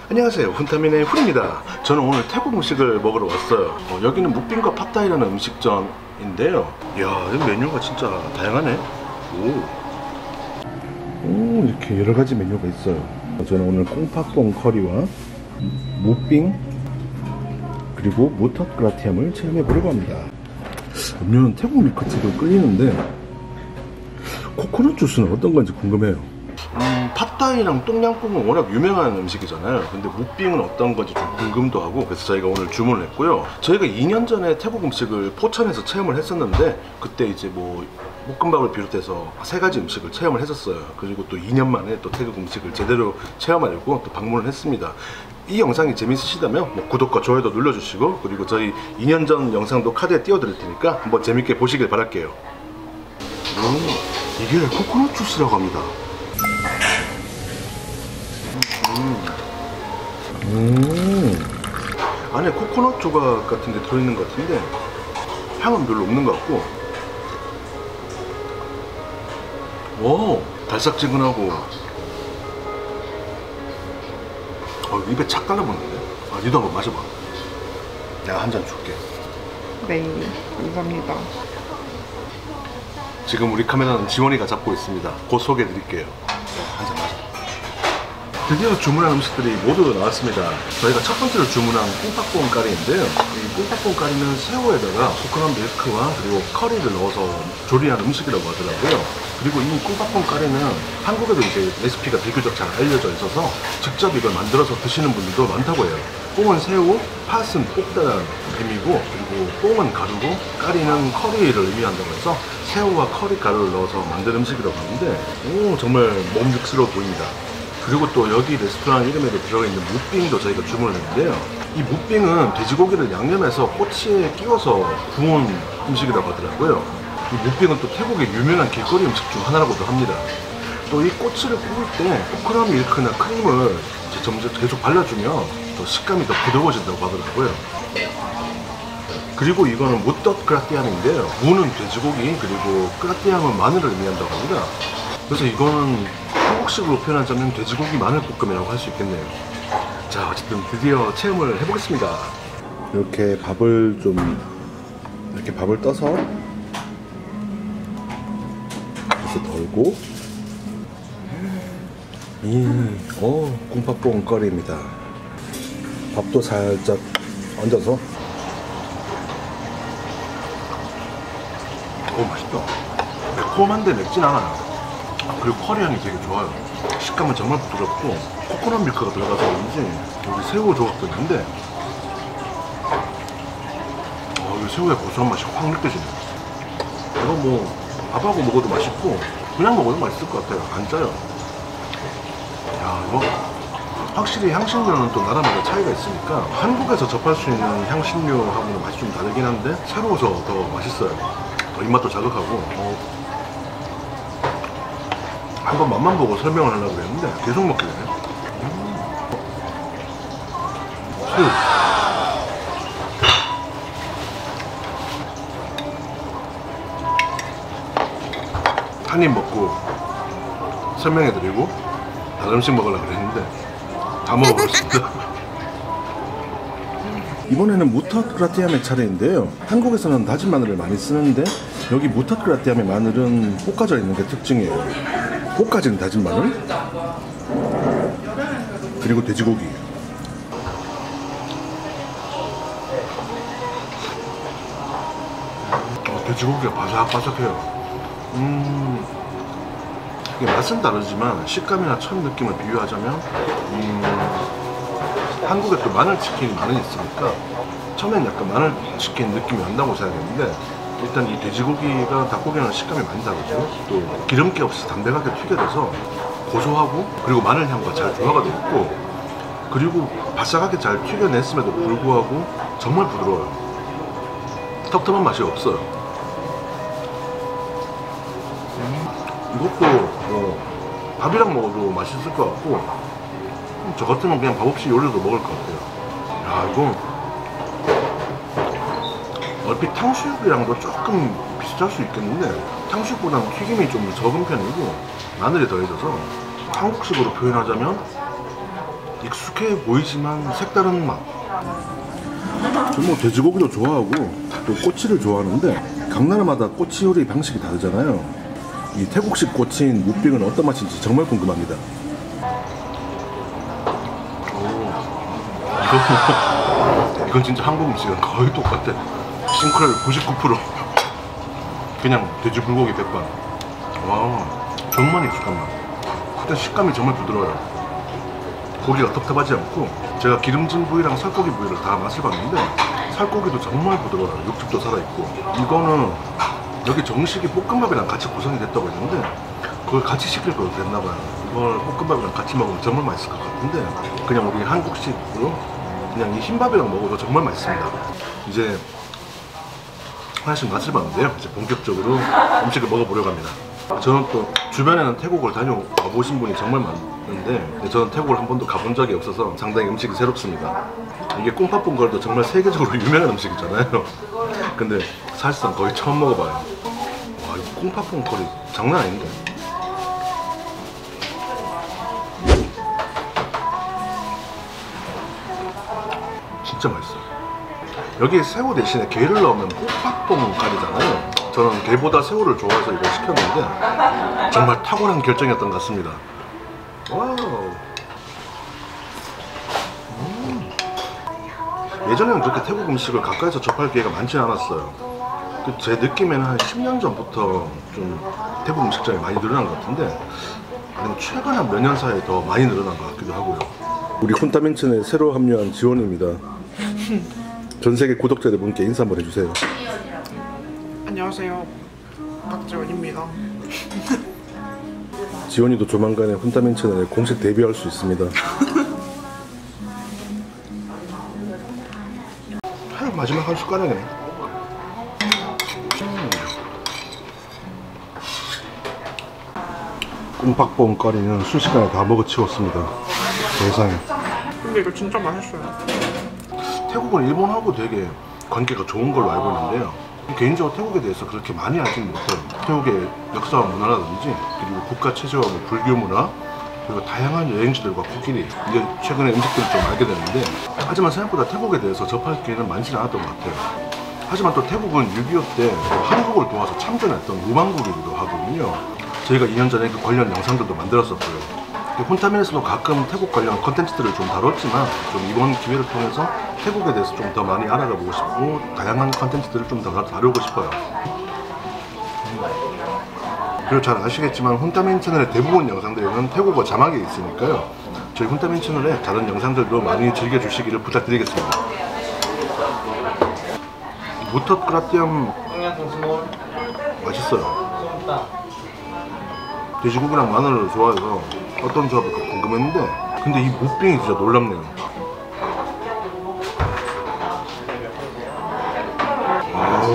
안녕하세요, 훈타민의 훈입니다. 저는 오늘 태국 음식을 먹으러 왔어요. 여기는 무빙과 팟타이라는 음식점인데요. 이야, 이 메뉴가 진짜 다양하네. 오, 이렇게 여러 가지 메뉴가 있어요. 저는 오늘 콩팥봉 커리와 무빙 그리고 무텄 그라티암을 체험해 보려고 합니다. 음료는 태국 밀크티로 끓이는데 코코넛 주스는 어떤 건지 궁금해요. 팟타이랑 똠양꿍은 워낙 유명한 음식이잖아요. 근데 무빙은 어떤 건지 좀 궁금도 하고, 그래서 저희가 오늘 주문을 했고요. 저희가 2년 전에 태국 음식을 포천에서 체험을 했었는데, 그때 이제 뭐 볶음밥을 비롯해서 3가지 음식을 체험을 했었어요. 그리고 또 2년 만에 또 태국 음식을 제대로 체험하려고 또 방문을 했습니다. 이 영상이 재밌으시다면 뭐 구독과 좋아요도 눌러주시고, 그리고 저희 2년 전 영상도 카드에 띄워드릴 테니까 한번 재밌게 보시길 바랄게요. 이게 코코넛 주스라고 합니다. 안에 코코넛 조각 같은 게 들어있는 것 같은데 향은 별로 없는 것 같고, 오, 달싹지근하고 입에 착 달라붙는데? 니도 한번 마셔봐. 내가 한 잔 줄게. 네, 감사합니다. 지금 우리 카메라는 지원이가 잡고 있습니다. 곧 소개해 드릴게요. 한 잔 마셔. 드디어 주문한 음식들이 모두 나왔습니다. 저희가 첫 번째로 주문한 콩팥봉 까리인데요. 이 콩팥봉 까리는 새우에다가 코코넛 밀크와 그리고 커리를 넣어서 조리한 음식이라고 하더라고요. 그리고 이 콩팥봉 까리는 한국에도 이제 레시피가 비교적 잘 알려져 있어서 직접 이걸 만들어서 드시는 분들도 많다고 해요. 뽕은 새우, 팥은 볶다란 햄이고, 그리고 뽕은 가루고 까리는 커리를 의미한다고 해서 새우와 커리 가루를 넣어서 만든 음식이라고 하는데, 정말 먹음직스러워 보입니다. 그리고 또 여기 레스토랑 이름에도 들어가 있는 무빙도 저희가 주문을 했는데요. 이 무빙은 돼지고기를 양념해서 꼬치에 끼워서 구운 음식이라고 하더라고요. 이 무빙은 또 태국의 유명한 길거리 음식 중 하나라고도 합니다. 또 이 꼬치를 구울 때 코코넛 밀크나 크림을 점점 계속 발라주면 더 식감이 더 부드러워진다고 하더라고요. 그리고 이거는 무텄 그라티암인데요. 무는 돼지고기, 그리고 그라티암은 마늘을 의미한다고 합니다. 그래서 이거는 한국식으로 표현하자면 돼지고기 마늘 볶음이라고 할 수 있겠네요. 자, 어쨌든 드디어 체험을 해보겠습니다. 이렇게 밥을 이렇게 밥을 떠서 이렇게 덜고, 콩팥봉 거리입니다. 밥도 살짝 얹어서. 맛있다. 매콤한데 맵진 않아요. 그리고 커리 향이 되게 좋아요. 식감은 정말 부드럽고 코코넛 밀크가 들어가서 그런지 여기 새우 조각도 있는데 이 새우의 고소한 맛이 확 느껴지네요. 이거 뭐 밥하고 먹어도 맛있고 그냥 먹어도 맛있을 것 같아요. 안 짜요. 야, 이거 확실히 향신료는 또 나라마다 차이가 있으니까 한국에서 접할 수 있는 향신료하고는 맛이 좀 다르긴 한데 새로워서 더 맛있어요. 입맛도 자극하고. 한번 맛만 보고 설명을 하려고 그랬는데 계속 먹게 되네. 새우. 한 입 먹고 설명해드리고 다른 음식 먹으려고 그랬는데 다 먹어버렸습니다. 이번에는 무텄 그라티암의 차례인데요. 한국에서는 다진 마늘을 많이 쓰는데 여기 무텄 그라티암의 마늘은 볶아져 있는 게 특징이에요. 볶아진 다진 마늘, 그리고 돼지고기. 돼지고기가 바삭바삭해요. 이게 맛은 다르지만 식감이나 첫 느낌을 비유하자면 한국에 또 마늘치킨이 많이 있으니까 처음엔 약간 마늘치킨 느낌이 난다고 생각했는데, 일단 이 돼지고기가 닭고기랑 식감이 많이 다르죠. 또 기름기 없이 담백하게 튀겨져서 고소하고, 그리고 마늘 향과 잘 조화가 되어 있고, 그리고 바삭하게 잘 튀겨냈음에도 불구하고 정말 부드러워요. 텁텁한 맛이 없어요. 이것도 밥이랑 먹어도 맛있을 것 같고, 저 같으면 그냥 밥 없이 요리도 먹을 것 같아요. 야, 이거 얼핏 탕수육이랑도 조금 비슷할 수 있겠는데 탕수육보다는 튀김이 좀 적은 편이고 마늘이 더해져서 한국식으로 표현하자면 익숙해 보이지만 색다른 맛. 저 뭐 돼지고기도 좋아하고 또 꼬치를 좋아하는데 각 나라마다 꼬치 요리 방식이 다르잖아요. 이 태국식 꼬치인 무빙은 어떤 맛인지 정말 궁금합니다. 이건 진짜 한국 음식이랑 거의 똑같아. 싱크로율 99%. 그냥 돼지 불고기 백반. 와, 정말 익숙한 맛. 일단 식감이 정말 부드러워요. 고기가 텁텁하지 않고, 제가 기름진 부위랑 살코기 부위를 다 맛을 봤는데 살코기도 정말 부드러워요. 육즙도 살아있고. 이거는 여기 정식이 볶음밥이랑 같이 구성이 됐다고 했는데 그걸 같이 시킬 걸 그랬나봐요. 이걸 볶음밥이랑 같이 먹으면 정말 맛있을 것 같은데 그냥 우리 한국식으로 그냥 이 흰밥이랑 먹어도 정말 맛있습니다. 이제 하나씩 맛을 봤는데요. 이제 본격적으로 음식을 먹어보려고 합니다. 저는 또 주변에는 태국을 다녀보신 분이 정말 많은데 저는 태국을 한 번도 가본 적이 없어서 상당히 음식이 새롭습니다. 이게 꽁파뽕거리도 정말 세계적으로 유명한 음식이잖아요. 근데 사실상 거의 처음 먹어봐요. 와, 이거 꽁파뽕거리 장난 아닌데? 진짜 맛있어요. 여기에 새우 대신에 게를 넣으면 꽁파뽕 가리잖아요. 저는 게보다 새우를 좋아해서 이걸 시켰는데 정말 탁월한 결정이었던 것 같습니다. 와우. 예전에는 그렇게 태국 음식을 가까이서 접할 기회가 많지 않았어요. 제 느낌에는 한 10년 전부터 좀 태국 음식점이 많이 늘어난 것 같은데 아니면 최근 한 몇 년 사이에 더 많이 늘어난 것 같기도 하고요. 우리 훈타민천에 새로 합류한 지원입니다. 전 세계 구독자 여러분께 인사 한번 해주세요. 안녕하세요. 박지원입니다. 지원이도 조만간에 훈타민 채널에 공식 데뷔할 수 있습니다. 마지막 한 숟가락이네. 꽁박뽕거리는 순식간에 다 먹어치웠습니다. 세상에. 근데 이거 진짜 맛있어요. 태국은 일본하고 되게 관계가 좋은 걸로 알고 있는데요. 개인적으로 태국에 대해서 그렇게 많이 알지는 못해요. 태국의 역사와 문화라든지 그리고 국가 체제와 뭐 불교 문화 그리고 다양한 여행지들과 코끼리 이제 최근에 음식들을 좀 알게 되는데 하지만 생각보다 태국에 대해서 접할 기회는 많지는 않았던 것 같아요. 하지만 또 태국은 6.25 때 한국을 도와서 참전했던 우방국이기도 하거든요. 저희가 2년 전에 그 관련 영상들도 만들었었고요. 혼타민에서도 가끔 태국 관련 컨텐츠들을 좀 다뤘지만 좀 이번 기회를 통해서 태국에 대해서 좀 더 많이 알아가 보고 싶고 다양한 컨텐츠들을 좀 더 다루고 싶어요. 그리고 잘 아시겠지만 훈타민 채널의 대부분 영상들에는 태국어 자막이 있으니까요. 저희 훈타민 채널에 다른 영상들도 많이 즐겨주시기를 부탁드리겠습니다. 무텄 그라띠암 맛있어요. 돼지고기랑 마늘을 좋아해서 어떤 조합일까 궁금했는데 근데 이 무빙이 진짜 놀랍네요. 아우.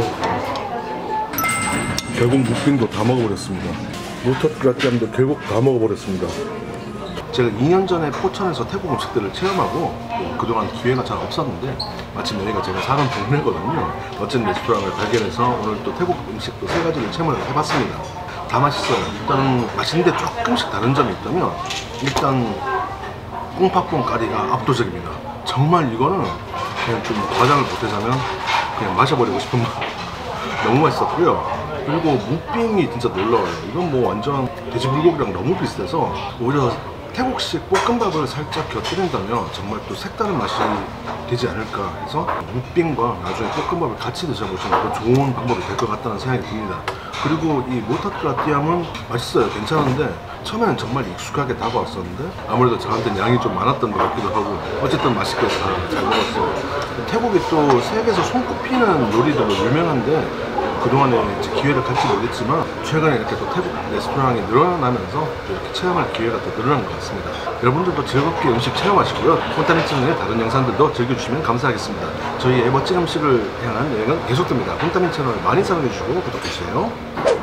결국 무빙도 다 먹어버렸습니다. 무텄 그라띠암도 결국 다 먹어버렸습니다. 제가 2년 전에 포천에서 태국 음식들을 체험하고 그동안 기회가 잘 없었는데 마침 여기가 제가 사는 동네거든요. 멋진 레스토랑을 발견해서 오늘 또 태국 음식도 3가지를 체험을 해봤습니다. 다 맛있어요. 일단 맛있는데 조금씩 다른 점이 있다면 일단 꽁파뽕 까리가 압도적입니다. 정말 이거는 그냥 좀 과장을 못하자면 그냥 마셔버리고 싶은 맛. 너무 맛있었고요. 그리고 무빙이 진짜 놀라워요. 이건 뭐 완전 돼지 불고기랑 너무 비슷해서 오히려 태국식 볶음밥을 살짝 곁들인다면 정말 또 색다른 맛이 되지 않을까 해서 무빙과 나중에 볶음밥을 같이 드셔보시는 것도 좋은 방법이 될 것 같다는 생각이 듭니다. 그리고 이 무텄 그라띠암은 맛있어요. 괜찮은데 처음에는 정말 익숙하게 다가왔었는데 아무래도 저한테는 양이 좀 많았던 것 같기도 하고 어쨌든 맛있게 잘 먹었어요. 태국이 또 세계에서 손꼽히는 요리들로 유명한데 그동안에 이제 기회를 갈지 모르겠지만 최근에 이렇게 또 태국 레스토랑이 늘어나면서 이렇게 체험할 기회가 더 늘어난 것 같습니다. 여러분들도 즐겁게 음식 체험하시고요. 혼타민 채널의 다른 영상들도 즐겨주시면 감사하겠습니다. 저희의 멋진 음식을 향한 여행은 계속됩니다. 혼타민 채널 많이 사랑해주시고 구독해주세요.